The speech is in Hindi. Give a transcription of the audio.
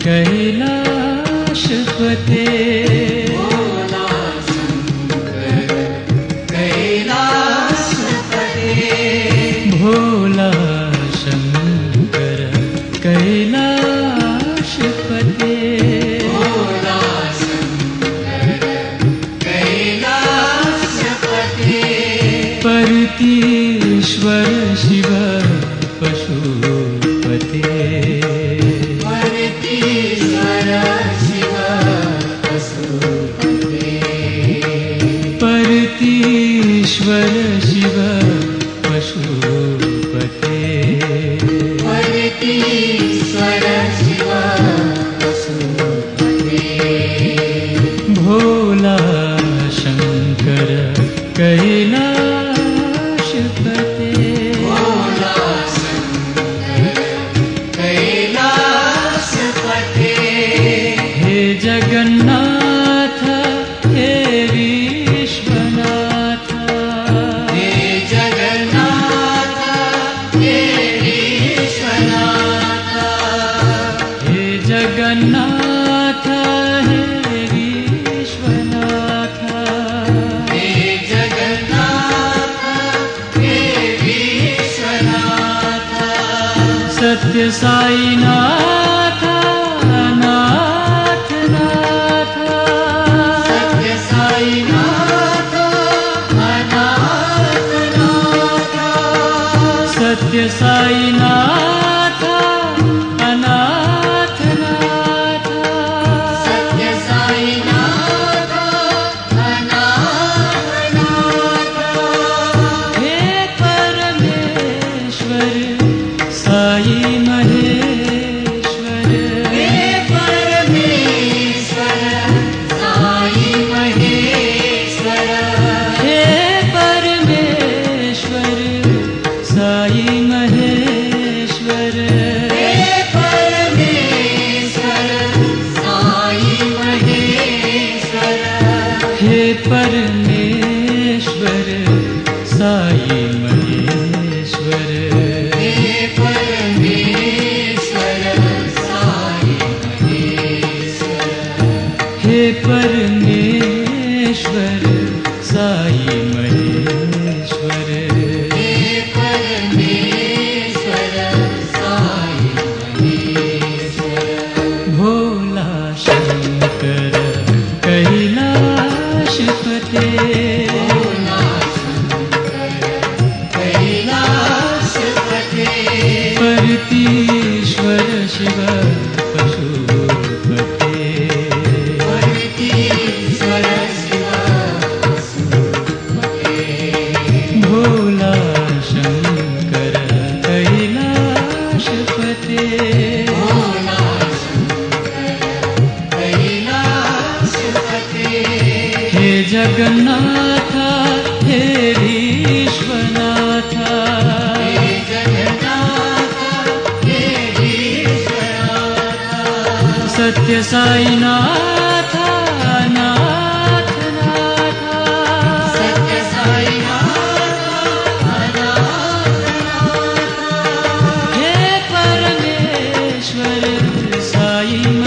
कैलाशपते भोला शंकर कैलाशपते भोला शंकर कैलाशपते भोला शंकर कैलाशपते परतीश्वर शिव पशुपते परतीश्वर शिव पशुपते परतीश्वर शिव पशुपते परतीश्वर शिव पशुपते भोला शंकर कैलाशपते भोला शंकर कैलाशपते हे जगन्नाथ हे विश्वनाथ हे जगन्नाथ हे विश्वनाथ हे जगन्नाथ हे विश्वनाथ हे जगन्नाथ हे विश्वनाथ सत्य साईनाथ नाथ नाथ सत्य साईनाथ अनाथ नाथ सत्य साईनाथ अनाथ नाथ सत्य साईनाथ अनाथ नाथ हे परमेश्वर साई महेश्वर हे परमेश्वर साई महेश्वर हे परमेश्वर साई महेश्वर हे परमेश्वर साई महेश्वर हे परमेश्वर साई महेश्वर हे परमेश्वर साई महेश्वर हे परमेश्वर साई महेश्वर हे परमेश्वर साई महेश्वर भोला शंकर कैलाशपते भोला शंकर कैलाशपते परतीश्वर शिव पशुपते परतीश्वर शिव पशुपते भोला शंकर कैलाशपते भोला शंकर कैलाशपते हे जगन्नाथ हे विश्वनाथ हे जगन्नाथ हे विश्वनाथ सत्य साईनाथ नाथ नाथ सत्य साईनाथ अनाथ नाथ हे परमेश्वर साई